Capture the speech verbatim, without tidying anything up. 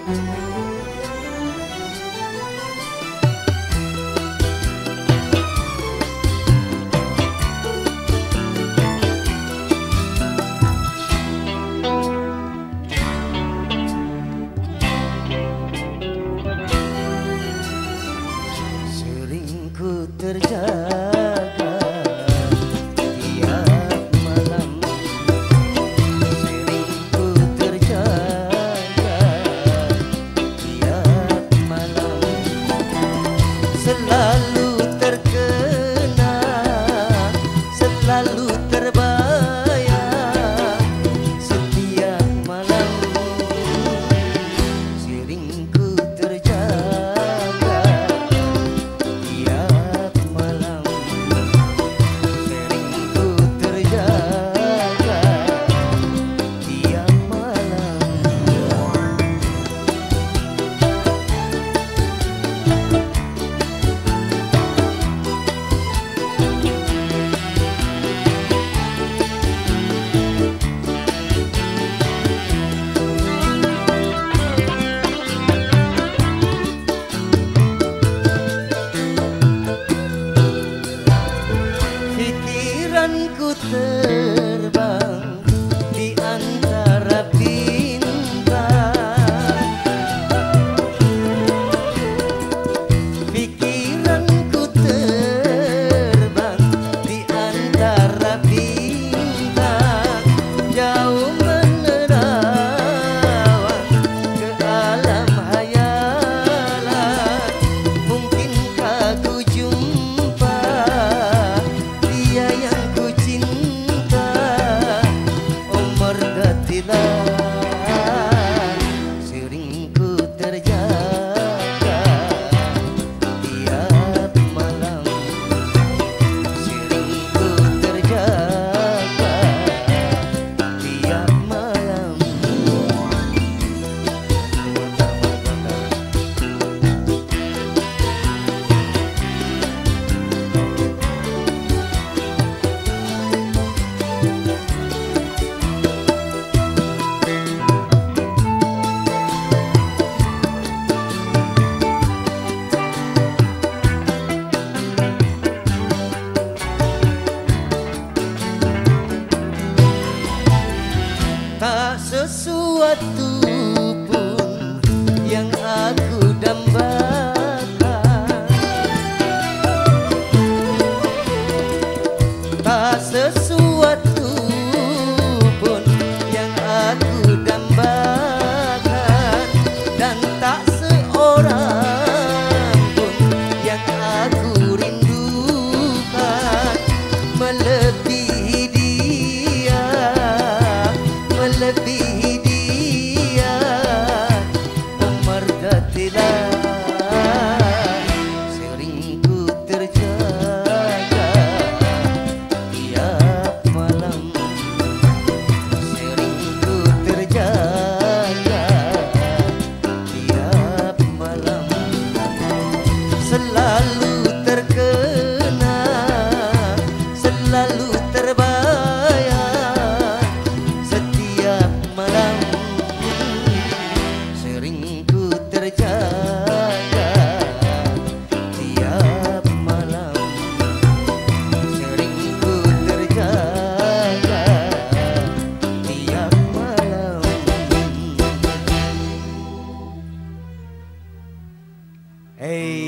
terjaga tiap malam, sering ku terjaga tiap malam, selalu terkena, selalu terbayang setiap malam, sering ku terjaga tiap malam, sering ku terjaga tiap malam. Pikiranku terbang di antara bintang, pikiranku terbang di antara bintang, jauh menerawang ke alam hayalan. Mungkinkah ku jumpa dia yang ku cinta, Umar Gatilan, sering ku terjaga tiap malam, sering ku terjaga tiap malam. Tak sesuatu pun yang aku dambakan, tak sesuatu pun yang aku dambakan, dan tak seorang pun yang aku rindukan melebihi dia, melebihi dia, Umar Gatilan, sering ku terjaga tiap malam, sering ku terjaga tiap malam, selalu terkena, selalu terbayang setiap malam, sering ku terjaga tiap malam, sering ku terjaga tiap malam. Hey.